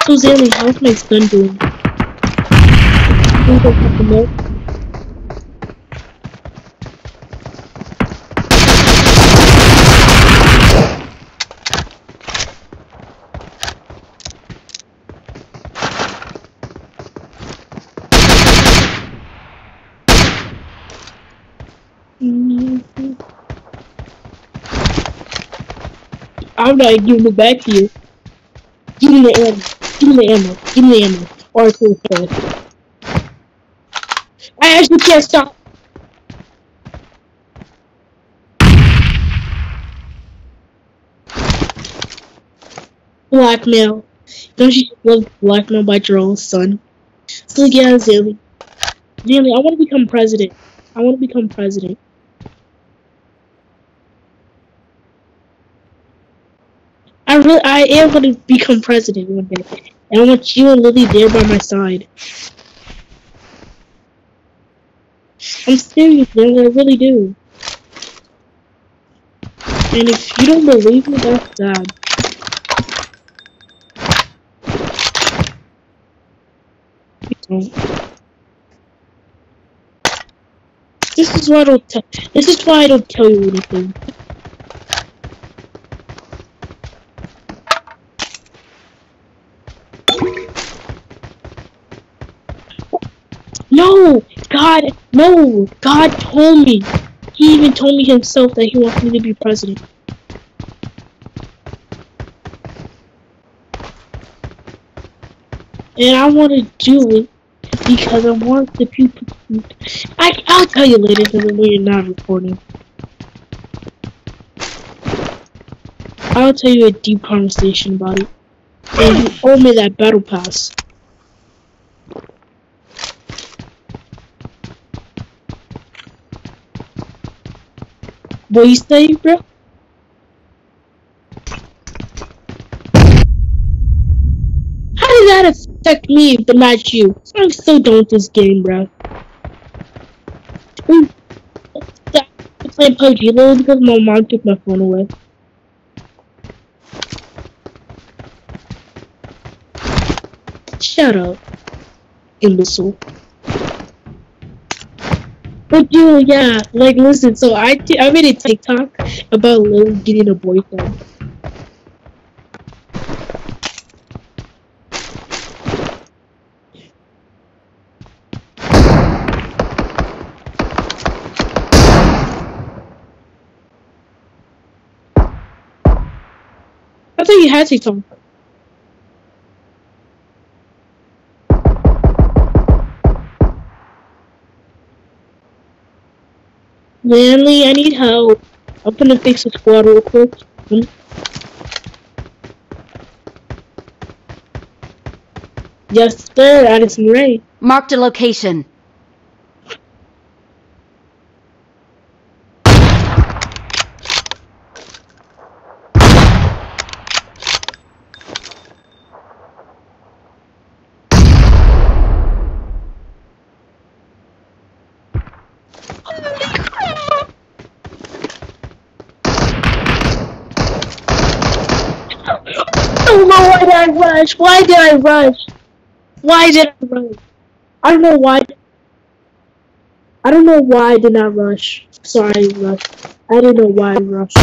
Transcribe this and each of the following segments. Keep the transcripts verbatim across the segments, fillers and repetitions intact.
So Zaylee, how's my son doing? Can you pick him up? I'm not giving it back to you. Give me the ammo. Give me the ammo. Give me the ammo. Or it's really fast. I actually can't stop. Blackmail. Don't you love blackmail by your own son? So yeah, Zaylee. Zaylee, I want to become president. I want to become president. I really, I am going to become president one day. And I want you and Lily there by my side. I'm serious, man. I really do. And if you don't believe me, that's sad. You don't. This is why I don't tell. This is why I don't tell you anything. No, God, no. God told me. He even told me himself that he wants me to be president. And I want to do it because I want the people. I, I'll tell you later because we're not recording. I'll tell you a deep conversation about it. And you owe me that battle pass. What you say, bro? How did that affect me but not you? I'm so done with this game, bro. I'm playing P U B G literally because my mom took my phone away. Shut up, imbecile. But you, yeah, like listen. So I, t I made a TikTok about Lily getting a boyfriend. I thought you had TikTok. Manly, I need help. I'm gonna fix the squad real quick. Hmm? Yes, sir, Addison Ray. Marked a location. I don't know why did I rush? Why did I rush? Why did I rush? I don't know why. I don't know why I did not rush. Sorry, I rushed. I didn't know why I rushed.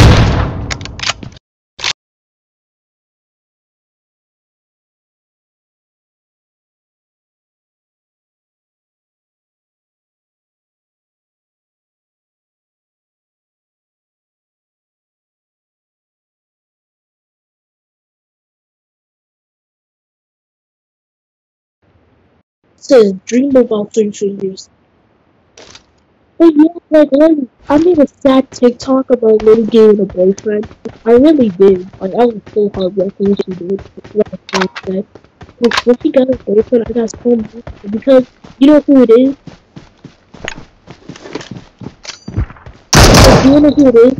It says dream about three fingers. But yeah, like Lily, I made a sad TikTok about Lily getting a boyfriend. I really did. Like I was so heartbroken when she did. Like I said, like when she got a boyfriend, I got so mad because you know who it is. Like, you know who it is.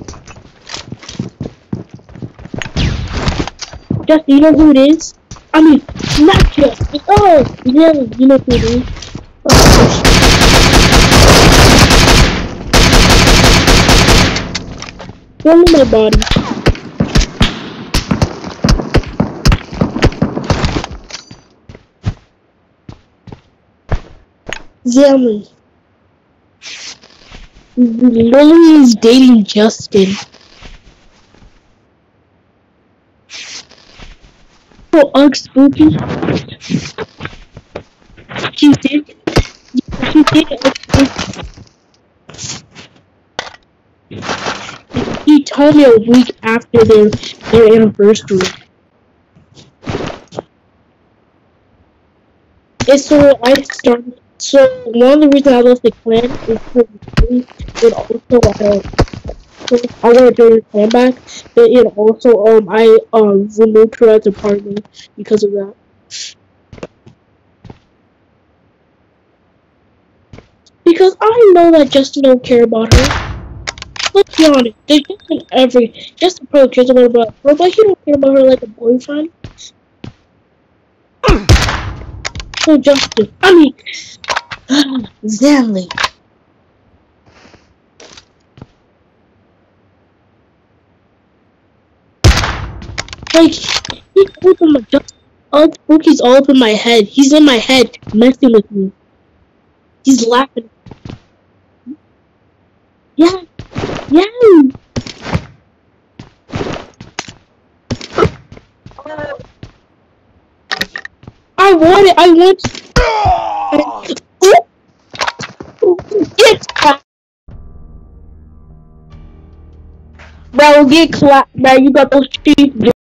Just you know who it is. I mean, not just. Oh, yeah, you know who it is. Oh, one in my body. Zelly. Lily is dating Justin. Oh, Ugg Spooky. She did. She did. He told me a week after their their anniversary. And so I started. So one of the reasons I left the clan is because Lily would also uh, I want to join the clan back, but it also um I um removed her as a partner because of that. Because I know that Justin don't care about her. Let's be honest, there's Justin every Justin probably cares about her, but he don't care about her like a boyfriend. So Justin, I mean, Zanley. Like, he's all up in my just all Spooky's all up in my head. He's in my head, messing with me. He's laughing. Yeah, yeah. I want it. I want. I, oh, get clapped, bro. Get clapped, bro. You got those cheeks.